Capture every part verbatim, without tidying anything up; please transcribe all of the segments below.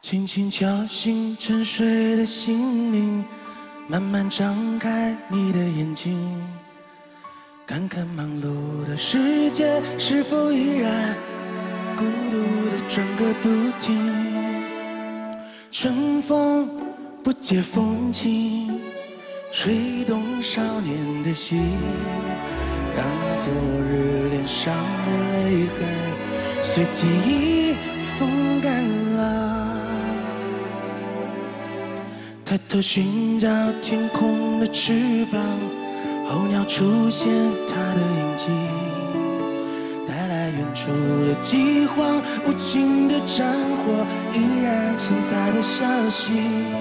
轻轻敲醒沉睡的心灵，慢慢张开你的眼睛，看看忙碌的世界是否依然孤独地转个不停。春风不解风情，吹动少年的心，让昨日脸上的泪痕随记忆风干了。抬头寻找天空的翅膀，候鸟出现它的影迹，带来远处的饥荒，无情的战火依然存在的消息。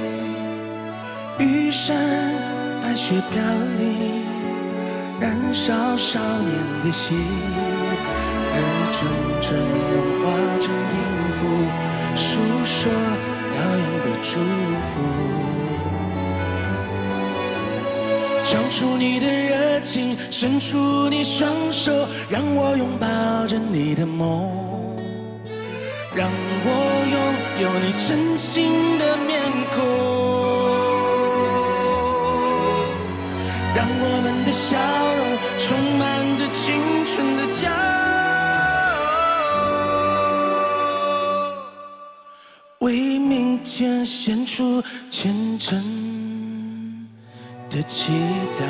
玉山白雪飘零，燃烧少年的心，而真正融化成音符，诉说遥远的祝福。唱出你的热情，伸出你双手，让我拥抱着你的梦，让我拥有你真心的面孔，让我们的笑容充满着青春的骄傲，为明天献出虔诚的祈祷。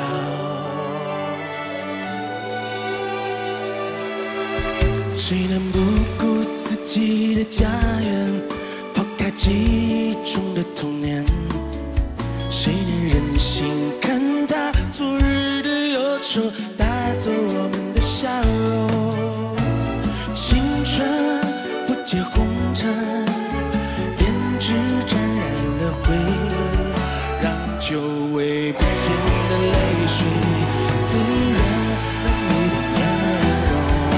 谁能不顾自己的家园，抛开记忆中的童年？谁能忍心看他昨日的忧愁带走我们的笑容？青春不解红尘，胭脂沾染了灰，让久违不见的泪水滋润了你的面容。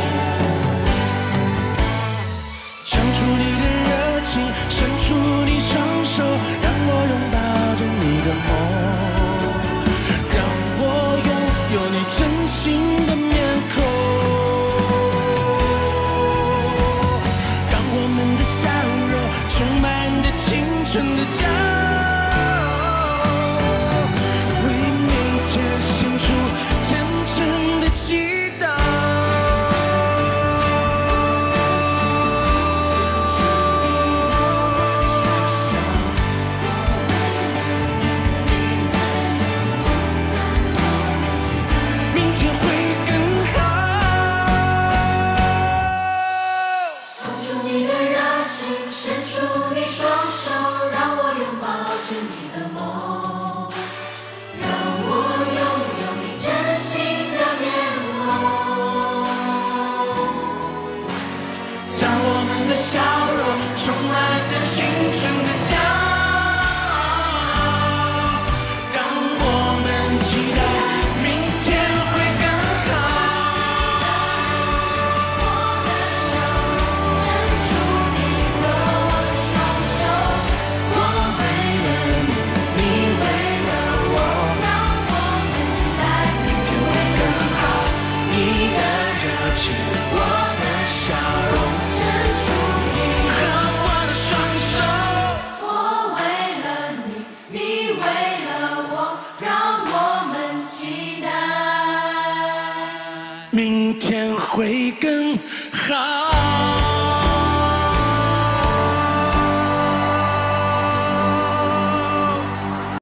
唱出你的热情，伸出你双手，让我拥抱着你的梦，让我拥有你真心的面孔，让我们的笑容充满着青春的骄傲，为明天献出虔诚的祈祷。明天会更好。 唱出你的热情，伸出你双手，让我拥抱着你的梦，让我拥有你真心的面孔， 让我们的笑容充满着青春的骄傲，让我们期待明天会更好。 伸出你和我的双手，我为了你，你为了我，让我们期待明天会更好。 你的热情，我的笑容， 伸出你和我的双手， 我为了你，你为了我，让我们期待。 明天会更好。